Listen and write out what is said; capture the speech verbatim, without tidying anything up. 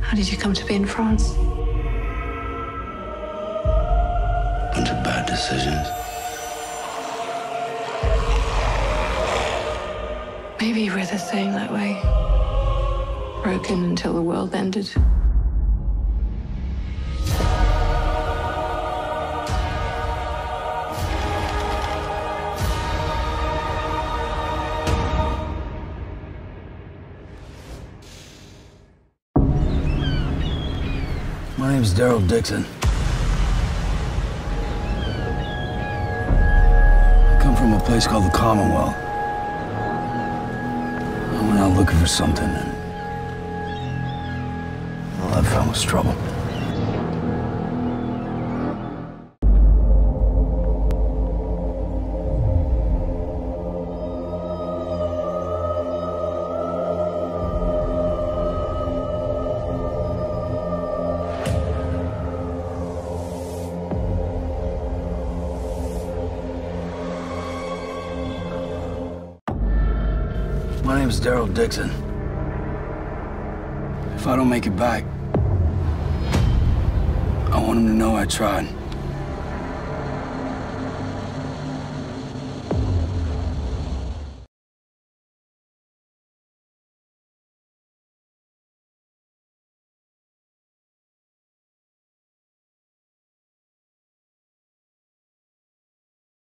How did you come to be in France? Bunch of bad decisions. Maybe we're the same that way. Broken until the world ended. My name's Daryl DIXON. I come from a place called the Commonwealth. I went out looking for something, and all I found was trouble. My name's Daryl DIXON. If I don't make it back, I want him to know I tried.